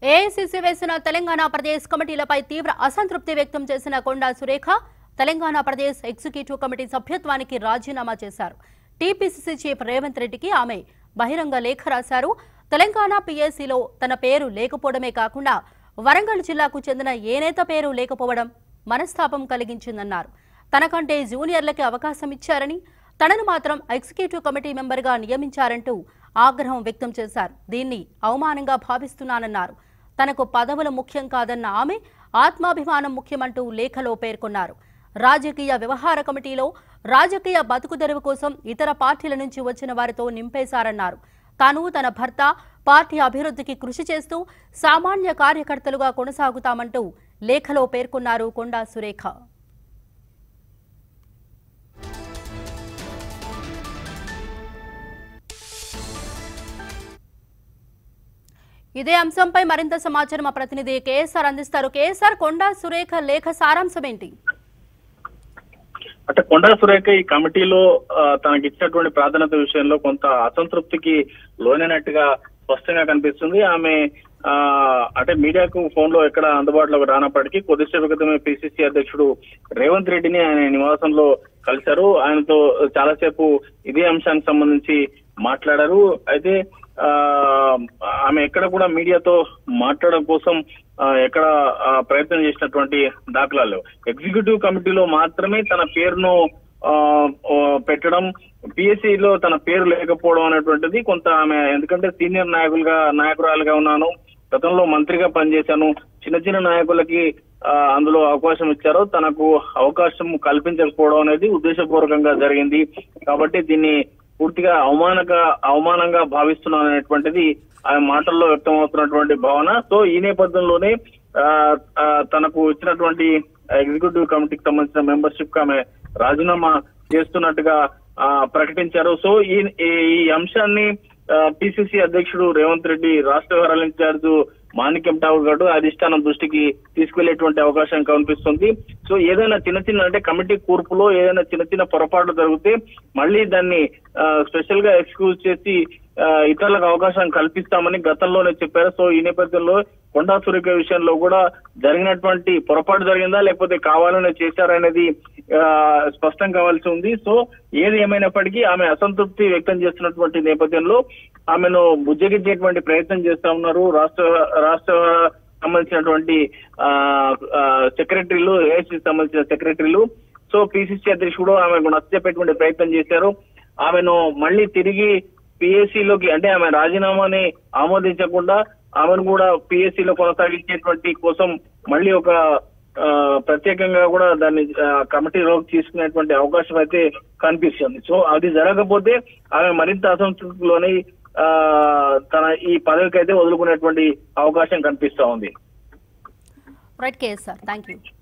AICC వేసిన తెలంగాణ ప్రదేశ్ కమిటీలపై తీవ్ర అసంతృప్తి వ్యక్తం చేసిన కొండా సురేఖ తెలంగాణ ప్రదేశ్ ఎగ్జిక్యూటివ్ కమిటీ సభ్యత్వానికి రాజీనామా చేశారు. టీపీసీసీ చీఫ్ రేవంత్ రెడ్డికి ఆమె బహిరంగ లేఖ రాశారు. తెలంగాణ పీఏసీలో తన పేరు లేకపోవడమే కాకుండా వరంగల్ జిల్లాకు చెందిన ఏ నేత పేరు లేకపోవడం మనస్తాపం కలిగించిందన్నారు. తనకంటే జూనియర్లకి అవకాశం ఇచ్చారని, తనను మాత్రం ఎగ్జిక్యూటివ్ కమిటీ మెంబర్గా నియమించారంటూ ఆగ్రహం వ్యక్తం చేశారు. దీన్ని అవమానంగా భావిస్తున్నానన్నారు. తనకు పదవులు ముఖ్యం కాదన్న ఆమె ఆత్మాభిమానం ముఖ్యమంటూ లేఖలో పేర్కొన్నారు. రాజకీయ వ్యవహార కమిటీలో రాజకీయ బతుకుదెరువు కోసం ఇతర పార్టీల నుంచి వచ్చిన వారితో నింపేశారన్నారు. తాను తన భర్త పార్టీ అభివృద్ధికి కృషి చేస్తూ సామాన్య కార్యకర్తలుగా కొనసాగుతామంటూ లేఖలో పేర్కొన్నారు కొండా సురేఖ. ఇదే అంశంపై మరింత సమాచారం మా ప్రతినిధి కేఎస్ఆర్ అందిస్తారు. కేఎస్ఆర్, కొండా సురేఖ లేఖ సారాంశం ఏంటి? అంటే కొండా సురేఖ ఈ కమిటీలో తనకి ఇచ్చినటువంటి ప్రాధాన్యత విషయంలో కొంత అసంతృప్తికి లోనైనట్టుగా స్పష్టంగా కనిపిస్తుంది. ఆమె అంటే మీడియాకు ఫోన్ లో ఎక్కడ అందుబాటులోకి రానప్పటికీ కొద్దిసేపు క్రితమే పిసిసి అధ్యక్షుడు రేవంత్ రెడ్డిని ఆయన నివాసంలో కలిశారు. ఆయనతో చాలాసేపు ఇదే అంశానికి సంబంధించి మాట్లాడారు. అయితే ఆమె ఎక్కడ కూడా మీడియాతో మాట్లాడడం కోసం ఎక్కడ ప్రయత్నం చేసినటువంటి దాఖలాలు. ఎగ్జిక్యూటివ్ కమిటీలో మాత్రమే తన పేరును పెట్టడం, పిఎస్సిలో తన పేరు లేకపోవడం అనేటువంటిది కొంత ఆమె, ఎందుకంటే సీనియర్ నాయకురాలుగా ఉన్నాను, గతంలో మంత్రిగా పనిచేశాను, చిన్న చిన్న నాయకులకి అందులో అవకాశం ఇచ్చారు, తనకు అవకాశం కల్పించకపోవడం అనేది ఉద్దేశపూర్వకంగా జరిగింది. కాబట్టి దీన్ని పూర్తిగా అవమానంగా భావిస్తున్నాను అనేటువంటిది ఆమె మాటల్లో వ్యక్తమవుతున్నటువంటి భావన. సో ఈ నేపథ్యంలోనే తనకు ఇచ్చినటువంటి ఎగ్జిక్యూటివ్ కమిటీకి సంబంధించిన మెంబర్షిప్ ఆమె రాజీనామా చేస్తున్నట్టుగా ప్రకటించారు. సో ఈ అంశాన్ని పిసిసి అధ్యక్షుడు రేవంత్ రెడ్డి, రాష్ట్ర వ్యవహారాల ఇన్ఛార్జ్ మాణిక్యం ఠాకూర్ గారు అధిష్టానం దృష్టికి తీసుకెళ్లేటువంటి అవకాశం కనిపిస్తుంది. సో ఏదైనా చిన్న అంటే కమిటీ కూర్పులో ఏదైనా చిన్న పొరపాట్లు జరిగితే మళ్ళీ దాన్ని స్పెషల్ గా ఎక్స్క్యూజ్ చేసి ఇతరులకు అవకాశం కల్పిస్తామని గతంలోనే చెప్పారు. సో ఈ నేపథ్యంలో కొండా సురేఖ విషయంలో కూడా జరిగినటువంటి పొరపాటు జరిగిందా లేకపోతే కావాలనే చేశారనేది స్పష్టం కావాల్సి ఉంది. సో ఏది ఏమైనప్పటికీ ఆమె అసంతృప్తి వ్యక్తం చేస్తున్నటువంటి నేపథ్యంలో ఆమెను బుజ్జగించేటువంటి ప్రయత్నం చేస్తా ఉన్నారు రాష్ట్ర సంబంధించినటువంటి సెక్రటరీలు, ఏఐసీకి సంబంధించిన సెక్రటరీలు. సో పిసిసి అధ్యక్షుడు ఆమెకు నచ్చజెప్పేటువంటి ప్రయత్నం చేశారు. ఆమెను మళ్ళీ తిరిగి పిఎస్సిలోకి, అంటే ఆమె రాజీనామాని ఆమోదించకుండా ఆమెను కూడా పిఎస్సిలో కొనసాగించేటువంటి కోసం మళ్ళీ ఒక ప్రత్యేకంగా కూడా దాన్ని కమిటీలోకి తీసుకునేటువంటి అవకాశం అయితే కనిపిస్తుంది. సో అది జరగకపోతే ఆమె మరింత అసంతృప్తిలోని తన ఈ పదవికి అయితే వదులుకునేటువంటి అవకాశం కనిపిస్తా ఉంది. Right KSR, thank you.